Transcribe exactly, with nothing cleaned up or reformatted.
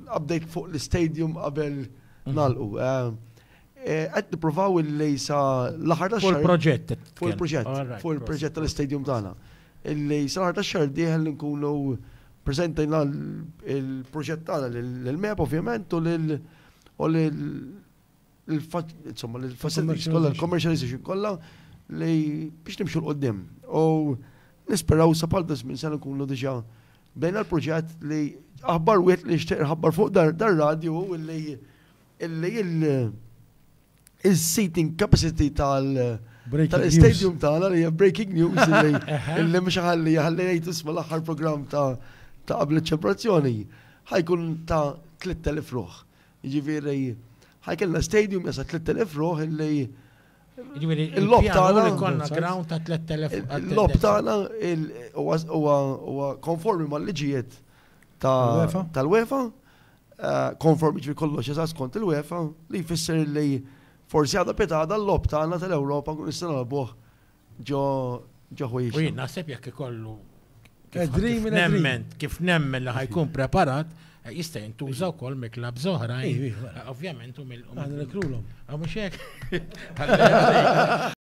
update fuq l-stadium qabel nalqu. Qed nippruvaw illi sa l-aħħar tax-xahar. Fuq il-proġett. Fuq il-proġett. Fuq il-proġett tal-istadium tagħna. Illi sa l-aħħar tax-xahar dieħel nkunu preżentajna il-proġett tagħna lill-mep ovvjament u lil insomma l-facilities kollha, l-commercialization kollha li biex nimxu l-qoddim. U nisperaw sa paldas minn sena nkunu diġà bejna l-proġett li aħbar wieħed li xtieq ħabbar fuq dar-radju illi illi il-seating capacity tal-stadium tagħna li hija breaking news illi mhux ħalli ħalli ngħid isma' l-aħħar programm ta' ta' qabel iċ-ċelebrazzjoni ħajkun ta' tliet elef ruħ. Jiġifieri ħajkellna stadium jasa tliet elef ruħ illi il-lob tagħna konna ground ta' tliet elef. Il-lob tagħna huwa konformi mal-liġijiet tal-UEFA, konformi ġifieri kollox eżatt kont il-UEFA li jfisser li forsi għadha petada l-lob tagħna tal-Ewropa kun nista' nagħbuh ġo ġo ħwejjex. U jien naħseb jekk ikollu nemmen kif nemmen li ħajkun preparat jista' jintuża wkoll mill-klab żoħra. Ovvjament u mill-krulhom. Mhux hekk.